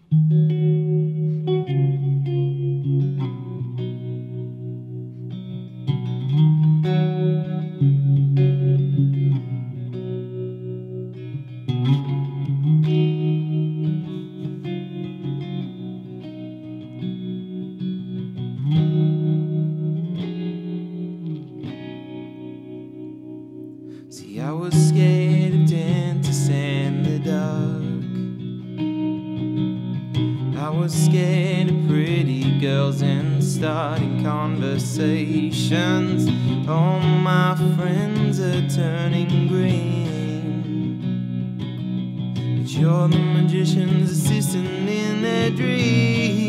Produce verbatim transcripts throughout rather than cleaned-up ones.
See, I was scared of dentists and the dark. I was scared of pretty girls and starting conversations. All my friends are turning green, but you're the magician's assistant in their dreams.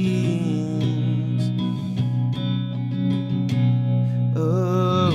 Oh,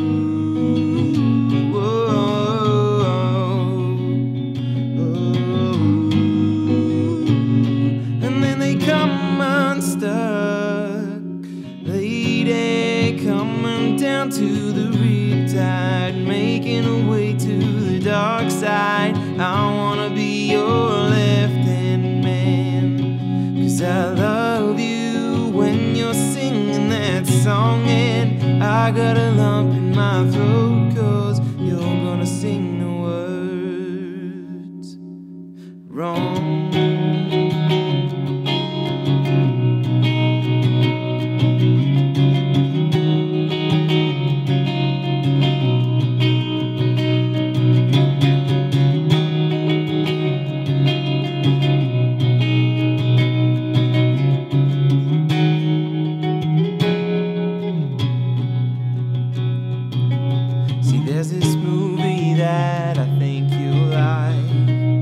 coming down to the Riptide, making a way to the dark side. I wanna be your left-hand man, 'cause I love you when you're singing that song. And I got a lump in my throat 'cause you're gonna sing the words wrong. There's this movie that I think you'll like.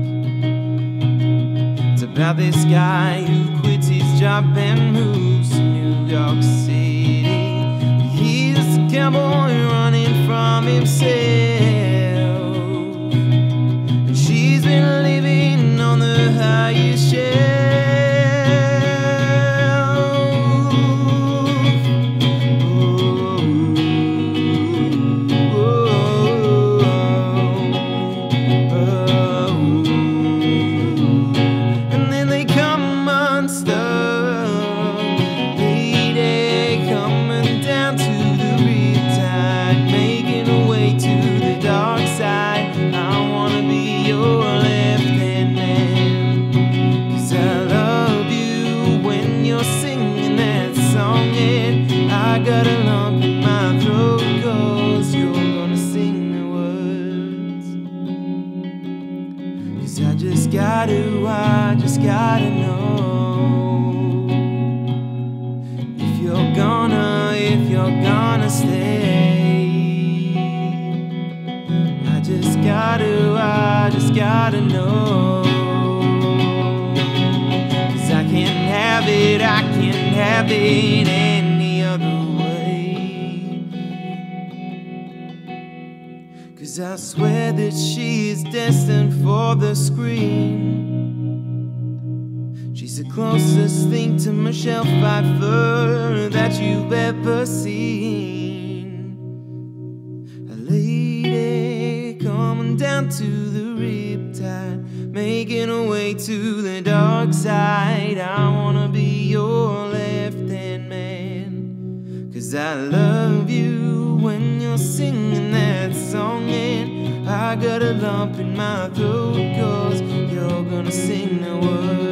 It's about this guy who quits his job and moves to New York City. He's a cowboy running from himself, and she's been living on the highest shelf. I got a lump in my throat 'cause you're gonna sing the words. 'Cause I just gotta, I just gotta know if you're gonna, if you're gonna stay. I just gotta, I just gotta know, 'cause I can't have it, I can't have it any other way. 'Cause I swear that she is destined for the screen. She's the closest thing to Michelle Pfeiffer that you've ever seen. A lady coming down to the Riptide, making her way to the dark side. I wanna be your left-hand man, 'cause I love you when you're singing that song. And I got a lump in my throat 'cause you're gonna sing the words